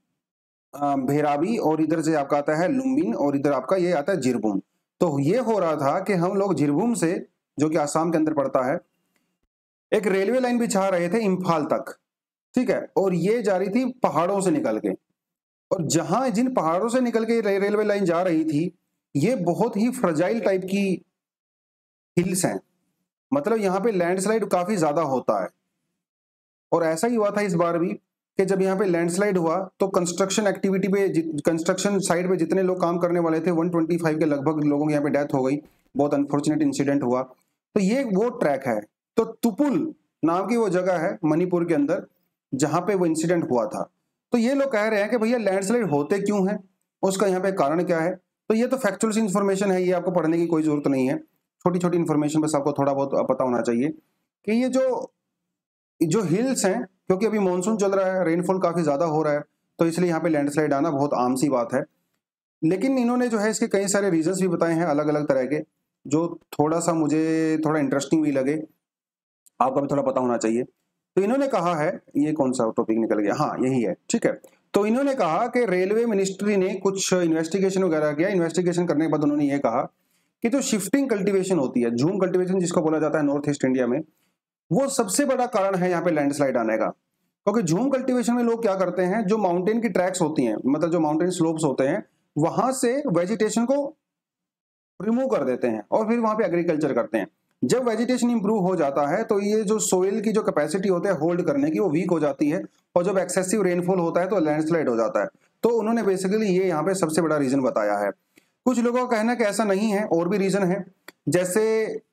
Speaker 1: भेराबी, और इधर से आपका आता है लुम्बिन, और इधर आपका ये आता है जिरभूम। तो ये हो रहा था कि हम लोग जिरभूम से, जो कि आसाम के अंदर पड़ता है, एक रेलवे लाइन बिछा रहे थे इम्फाल तक, ठीक है, और ये जा रही थी पहाड़ों से निकल के, और जहां जिन पहाड़ों से निकल के रे, रेलवे लाइन जा रही थी, ये बहुत ही फ्रजाइल टाइप की हिल्स हैं, मतलब यहाँ पे लैंडस्लाइड काफी ज्यादा होता है। और ऐसा ही हुआ था इस बार भी कि जब यहाँ पे लैंडस्लाइड हुआ तो कंस्ट्रक्शन एक्टिविटी पे, कंस्ट्रक्शन साइट पे जितने लोग काम करने वाले थे एक सौ पच्चीस के लगभग लोगों की यहाँ पे डेथ हो गई। बहुत अनफॉर्चुनेट इंसिडेंट हुआ। तो ये वो ट्रैक है, तो तुपुल नाम की वो जगह है मणिपुर के अंदर जहां पे वो इंसिडेंट हुआ था। तो ये लोग कह रहे हैं कि भैया लैंडस्लाइड होते क्यों है, उसका यहाँ पे कारण क्या है। तो ये तो फैक्चुअल इन्फॉर्मेशन है, ये आपको पढ़ने की कोई जरूरत नहीं है, छोटी छोटी इन्फॉर्मेशन बस आपको थोड़ा बहुत पता होना चाहिए कि ये जो जो हिल्स हैं, क्योंकि अभी मानसून चल रहा है, रेनफॉल काफी ज्यादा हो रहा है, तो इसलिए यहाँ पे लैंडस्लाइड आना बहुत आम सी बात है। लेकिन इन्होंने जो है इसके कई सारे रीजंस भी बताए हैं अलग अलग तरह के, जो थोड़ा सा मुझे थोड़ा इंटरेस्टिंग भी लगे, आपका भी थोड़ा पता होना चाहिए। तो इन्होंने कहा है, ये कौन सा टॉपिक निकल गया, हाँ यही है, ठीक है। तो इन्होंने कहा कि रेलवे मिनिस्ट्री ने कुछ इन्वेस्टिगेशन वगैरह किया, इन्वेस्टिगेशन करने के बाद उन्होंने ये कहा कि जो शिफ्टिंग कल्टीवेशन होती है, झूम कल्टीवेशन जिसको बोला जाता है नॉर्थ ईस्ट इंडिया में, वो सबसे बड़ा कारण है यहाँ पे लैंडस्लाइड आने का। क्योंकि झूम कल्टीवेशन में लोग क्या करते हैं, जो माउंटेन की ट्रैक्स होती हैं, मतलब जो माउंटेन स्लोप्स होते हैं, वहां से वेजिटेशन को रिमूव कर देते हैं और फिर वहां पे एग्रीकल्चर करते हैं। जब वेजिटेशन इंप्रूव हो जाता है तो ये जो सोइल की जो कैपेसिटी होती है होल्ड करने की, वो वीक हो जाती है, और जब एक्सेसिव रेनफॉल होता है तो लैंडस्लाइड हो जाता है। तो उन्होंने बेसिकली ये यहाँ पे सबसे बड़ा रीजन बताया है। कुछ लोगों का कहना है कि ऐसा नहीं है, और भी रीजन है, जैसे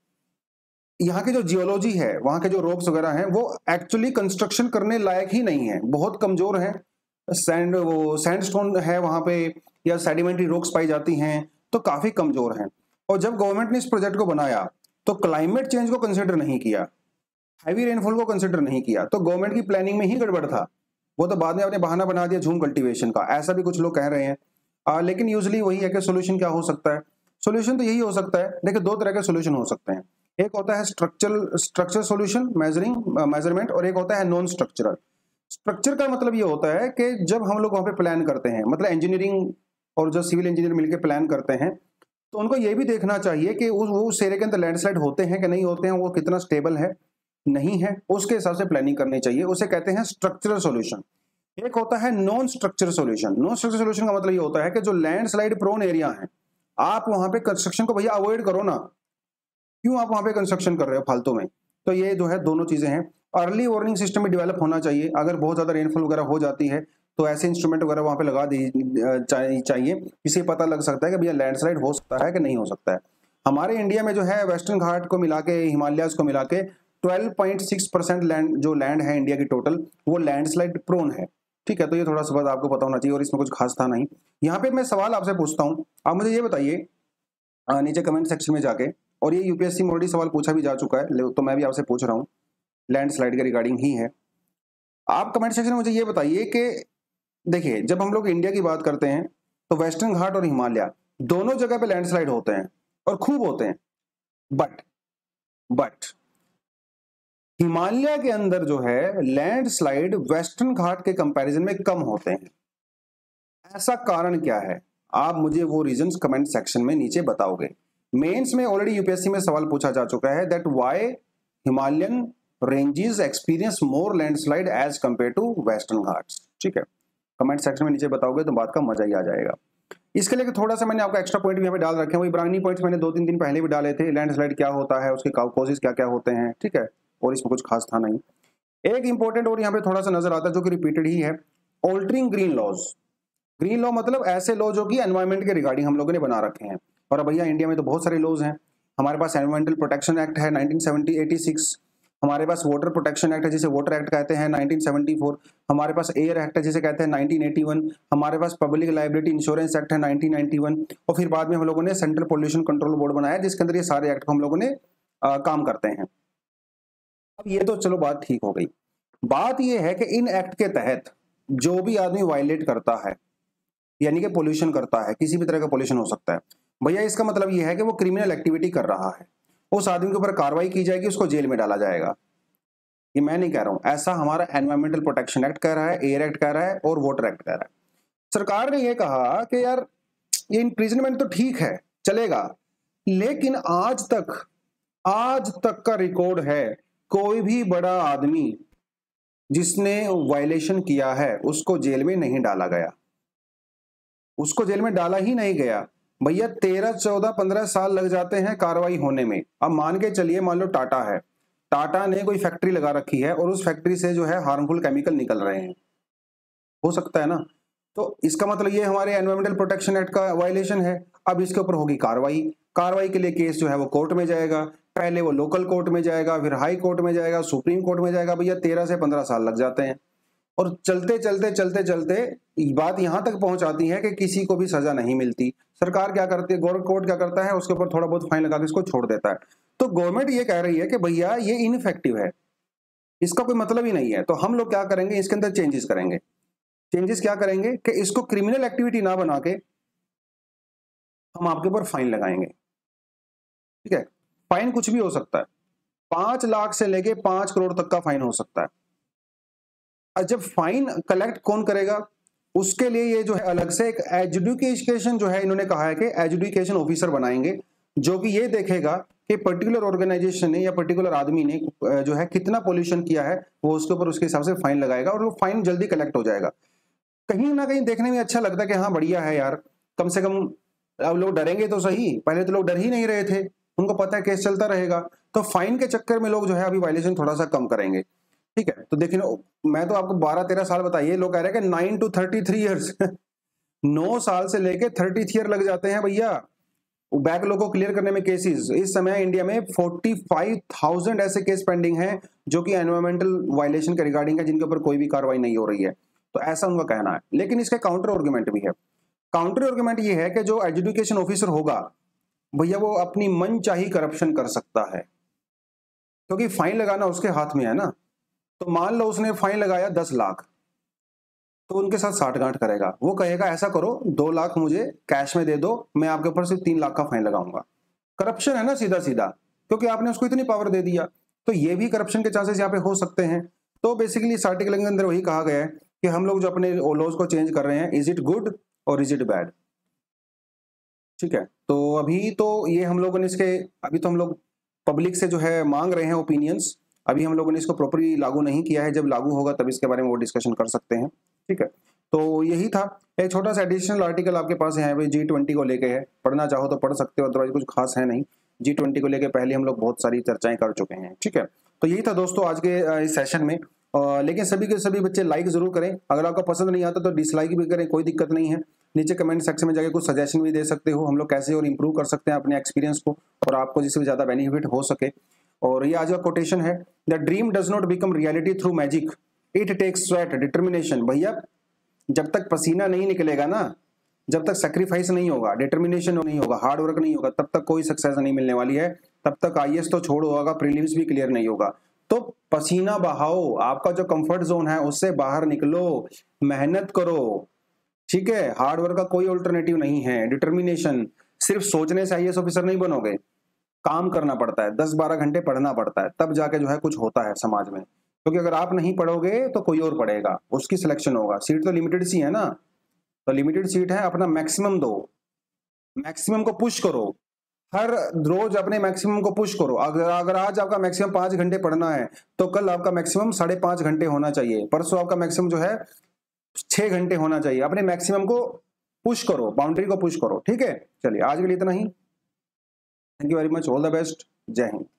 Speaker 1: यहाँ की जो जियोलॉजी है, वहां के जो रॉक्स वगैरह हैं, वो एक्चुअली कंस्ट्रक्शन करने लायक ही नहीं है, बहुत कमजोर है। सैंड वो सैंडस्टोन है वहां पे, या सेडिमेंट्री रॉक्स पाई जाती हैं, तो काफी कमजोर हैं। और जब गवर्नमेंट ने इस प्रोजेक्ट को बनाया तो क्लाइमेट चेंज को कंसिडर नहीं किया, हैवी रेनफॉल को कंसिडर नहीं किया, तो गवर्नमेंट की प्लानिंग में ही गड़बड़ था। वो तो बाद में आपने बहाना बना दिया झूम कल्टीवेशन का, ऐसा भी कुछ लोग कह रहे हैं। आ, लेकिन यूजली वही है कि सोल्यूशन क्या हो सकता है। सोल्यूशन तो यही हो सकता है, देखिए दो तरह के सोल्यूशन हो सकते हैं, एक होता है structural structure solution, measuring measurement, और एक होता है नॉन स्ट्रक्चरल। स्ट्रक्चर का मतलब ये होता है कि जब हम लोग वहां पे प्लान करते हैं, मतलब इंजीनियरिंग और जो सिविल इंजीनियर मिलकर प्लान करते हैं, तो उनको ये भी देखना चाहिए कि उस उस एरिया के अंदर लैंडस्लाइड होते हैं कि नहीं होते हैं, वो कितना स्टेबल है नहीं है, उसके हिसाब से प्लानिंग करनी चाहिए। उसे कहते हैं स्ट्रक्चरल सोल्यूशन। एक होता है non structural solution. Non structural solution का मतलब ये होता है कि जो लैंडस्लाइड प्रोन एरिया है, आप वहां पे कंस्ट्रक्शन को भैया अवॉइड करो ना, क्यों आप वहां पे कंस्ट्रक्शन कर रहे हो फालतू में। तो ये जो है दोनों चीजें हैं। अर्ली वार्निंग सिस्टम भी डेवलप होना चाहिए, अगर बहुत ज्यादा रेनफॉल वगैरह हो जाती है तो ऐसे इंस्ट्रूमेंट वगैरह वहां पे लगा दी चाहिए, इससे पता लग सकता है कि भैया लैंडस्लाइड हो सकता है कि नहीं हो सकता है। हमारे इंडिया में जो है वेस्टर्न घाट को मिला के, हिमालयाज को मिला के twelve point six percent land जो लैंड है इंडिया की टोटल, वो लैंडस्लाइड प्रोन है, ठीक है। तो ये थोड़ा सा बात आपको पता होना चाहिए, और इसमें कुछ खास था नहीं। यहाँ पे मैं सवाल आपसे पूछता हूँ, आप मुझे ये बताइए नीचे कमेंट सेक्शन में जाके, और ये यूपीएससी में ऑलरेडी सवाल पूछा भी जा चुका है, तो मैं भी आपसे पूछ रहा हूँ, लैंडस्लाइड के रिगार्डिंग ही है। आप कमेंट सेक्शन में मुझे ये बताइए कि देखिए जब हम लोग इंडिया की बात करते हैं तो वेस्टर्न घाट और हिमालय दोनों जगह पे लैंडस्लाइड होते हैं और खूब होते हैं, बट बट हिमालय के अंदर जो है लैंडस्लाइड वेस्टर्न घाट के कंपैरिजन में कम होते हैं। ऐसा कारण क्या है, आप मुझे वो रीजंस कमेंट सेक्शन में नीचे बताओगे। मेंस में ऑलरेडी यूपीएससी में सवाल पूछा जा चुका है, that why Himalayan ranges experience more landslide as compare to western Ghats, ठीक है। कमेंट सेक्शन में नीचे बताओगे तो बात का मजा ही आ जाएगा। इसके लिए थोड़ा सा मैंने आपका एक्स्ट्रा पॉइंट भी यहाँ पे डाल रखे हैं, वही ब्राउनी पॉइंट्स मैंने दो तीन दिन पहले भी डाले थे, लैंडस्लाइड क्या होता है, उसके कॉजेज क्या क्या होते हैं, ठीक है, और इसमें कुछ खास था नहीं। एक इंपॉर्टेंट और यहाँ पे थोड़ा सा नजर आता है जो कि रिपीटेड ही है, altering green laws. Green law मतलब ऐसे लॉ जो कि एनवायरमेंट के रिगार्डिंग हम लोगों ने बना रखे हैं। और भैया इंडिया में तो बहुत सारे लॉज हैं, हमारे पास एनवायरमेंटल प्रोटेक्शन एक्ट है नाइनटीन एटी सिक्स, हमारे पास वाटर प्रोटेक्शन एक्ट है जिसे वाटर एक्ट कहते हैं नाइनटीन सेवेंटी फोर, हमारे पास एयर एक्ट है जिसे कहते हैं नाइनटीन एटी वन, हमारे पास पब्लिक लाइबिलिटी इंश्योरेंस एक्ट है नाइनटीन नाइंटी वन, और फिर बाद में हम लोगों ने सेंट्रल पोल्यूशन कंट्रोल बोर्ड बनाया जिसके अंदर ये सारे एक्ट को हम लोगों ने आ, काम करते हैं। अब ये तो चलो बात ठीक हो गई। बात ये है कि इन एक्ट के तहत जो भी आदमी वायलेट करता है यानी कि पोल्यूशन करता है, किसी भी तरह का पोल्यूशन हो सकता है भैया, इसका मतलब यह है कि वो क्रिमिनल एक्टिविटी कर रहा है, उस आदमी के ऊपर कार्रवाई की जाएगी, उसको जेल में डाला जाएगा। ये मैं नहीं कह रहा हूं, ऐसा हमारा एनवायरमेंटल प्रोटेक्शन एक्ट कह रहा है, एयर एक्ट कह रहा है और वाटर एक्ट कह रहा है। सरकार ने यह कहा कि यार ये इम्प्रिजनमेंट तो ठीक है, चलेगा, लेकिन आज तक आज तक का रिकॉर्ड है, कोई भी बड़ा आदमी जिसने वायलेशन किया है उसको जेल में नहीं डाला गया, उसको जेल में डाला ही नहीं गया भैया। तेरह चौदह पंद्रह साल लग जाते हैं कार्रवाई होने में। अब मान के चलिए, मान लो टाटा है, टाटा ने कोई फैक्ट्री लगा रखी है और उस फैक्ट्री से जो है हार्मफुल केमिकल निकल रहे हैं, हो सकता है ना, तो इसका मतलब ये हमारे एनवायरमेंटल प्रोटेक्शन एक्ट का वायलेशन है। अब इसके ऊपर होगी कार्रवाई, कार्रवाई के लिए केस जो है वो कोर्ट में जाएगा, पहले वो लोकल कोर्ट में जाएगा, फिर हाई कोर्ट में जाएगा, सुप्रीम कोर्ट में जाएगा, भैया तेरह से पंद्रह साल लग जाते हैं। और चलते चलते चलते चलते बात यहां तक पहुंच आती है कि किसी को भी सजा नहीं मिलती। सरकार क्या करती है, गवर्नमेंट कोर्ट क्या करता है, उसके ऊपर थोड़ा बहुत फाइन लगा के इसको छोड़ देता है। तो गवर्नमेंट ये कह रही है कि भैया ये इनइफेक्टिव है, इसका कोई मतलब ही नहीं है। तो हम लोग क्या करेंगे, इसके अंदर चेंजेस करेंगे। चेंजेस क्या करेंगे कि इसको क्रिमिनल एक्टिविटी ना बना के हम आपके ऊपर फाइन लगाएंगे, ठीक है। फाइन कुछ भी हो सकता है, पांच लाख से लेके पांच करोड़ तक का फाइन हो सकता है। और जब फाइन कलेक्ट कौन करेगा, उसके लिए ये जो है अलग से एक एजुकेशन जो है, इन्होंने कहा है कि एजुकेशन ऑफिसर बनाएंगे, जो कि ये देखेगा कि पर्टिकुलर ऑर्गेनाइजेशन ने या पर्टिकुलर आदमी ने जो है कितना पोल्यूशन किया है, वो उसके ऊपर उसके हिसाब से फाइन लगाएगा और वो फाइन जल्दी कलेक्ट हो जाएगा। कहीं ना कहीं देखने में अच्छा लगता है कि हाँ बढ़िया है यार, कम से कम अब लोग डरेंगे तो सही, पहले तो लोग डर ही नहीं रहे थे, उनको पता है केस चलता रहेगा, तो फाइन के चक्कर में लोग जो है अभी वायलेशन थोड़ा सा कम करेंगे, ठीक है। तो देखिए, मैं तो आपको बारह तेरह साल बताइए, लोग कह रहे हैं कि nine to thirty three years नौ साल से लेके थर्टी ईयर लग जाते हैं भैया बैकलॉग को क्लियर करने में केसेस। इस समय इंडिया में फोर्टी फाइव थाउजेंड ऐसे केस पेंडिंग हैं जो कि एनवायरमेंटल वायलेशन के रिगार्डिंग है, जिनके ऊपर कोई भी कार्रवाई नहीं हो रही है। तो ऐसा उनका कहना है, लेकिन इसका काउंटर आर्गुमेंट भी है। काउंटर आर्गुमेंट ये है कि जो एजुकेशन ऑफिसर होगा भैया वो अपनी मनचाही करप्शन कर सकता है, क्योंकि फाइन लगाना उसके हाथ में है ना। तो मान लो उसने फाइन लगाया दस लाख, तो उनके साथ साठ गांठ करेगा, वो कहेगा ऐसा करो दो लाख मुझे कैश में दे दो, मैं आपके ऊपर सिर्फ तीन लाख का फाइन लगाऊंगा। करप्शन है ना सीधा सीधा, क्योंकि आपने उसको इतनी पावर दे दिया। तो ये भी करप्शन के चांसेस यहाँ पे हो सकते हैं। तो बेसिकली इस आर्टिकल के अंदर वही कहा गया है कि हम लोग जो अपने लॉज को चेंज कर रहे हैं, इज इट गुड और इज इट बैड, ठीक है। तो अभी तो ये हम लोगों ने इसके अभी तो हम लोग पब्लिक से जो है मांग रहे हैं ओपिनियंस, अभी हम लोगों ने इसको प्रॉपरली लागू नहीं किया है, जब लागू होगा तब इसके बारे में वो डिस्कशन कर सकते हैं, ठीक है। तो यही था, एक छोटा सा एडिशनल आर्टिकल आपके पास है भाई, जी ट्वेंटी को लेके है, पढ़ना चाहो तो पढ़ सकते हो, अदरवाइज कुछ खास है नहीं। जी ट्वेंटी को लेके पहले हम लोग बहुत सारी चर्चाएं कर चुके हैं, ठीक है। तो यही था दोस्तों आज के इस सेशन में। आ, लेकिन सभी के सभी बच्चे लाइक जरूर करें, अगर आपको पसंद नहीं आता तो डिसलाइक भी करें, कोई दिक्कत नहीं है। नीचे कमेंट सेक्शन में जाके कुछ सजेशन भी दे सकते हो, हम लोग कैसे और इम्प्रूव कर सकते हैं अपने एक्सपीरियंस को, और आपको जिससे ज्यादा बेनिफिट हो सके। और ये आज का कोटेशन है, the dream does not become reality through magic, it takes sweat determination. भैया जब तक पसीना नहीं निकलेगा ना, जब तक सेक्रीफाइस नहीं होगा, डिटर्मिनेशन नहीं होगा, हार्ड वर्क नहीं होगा, तब तक कोई सक्सेस नहीं मिलने वाली है। तब तक आई ए एस तो छोड़ो, होगा प्रीलिम्स भी क्लियर नहीं होगा। तो पसीना बहाओ, आपका जो कंफर्ट जोन है उससे बाहर निकलो, मेहनत करो, ठीक है। हार्ड वर्क का कोई ऑल्टरनेटिव नहीं है। डिटर्मिनेशन, सिर्फ सोचने से आई ए एस ऑफिसर नहीं बनोगे, काम करना पड़ता है, दस बारह घंटे पढ़ना पड़ता है, तब जाके जो है कुछ होता है समाज में। क्योंकि अगर आप नहीं पढ़ोगे तो कोई और पढ़ेगा, उसकी सिलेक्शन होगा। सीट तो लिमिटेड सी है ना, तो लिमिटेड सीट है, अपना मैक्सिमम दो, मैक्सिमम को पुश करो, हर रोज अपने मैक्सिमम को पुश करो। अगर अगर आज आपका मैक्सिमम पांच घंटे पढ़ना है तो कल आपका मैक्सिमम साढ़े पांच घंटे होना चाहिए, परसों आपका मैक्सिमम जो है छह घंटे होना चाहिए। अपने मैक्सिमम को पुश करो, बाउंड्री को पुश करो, ठीक है। चलिए आज के लिए इतना ही, thank you very much, all the best, जय हिंद।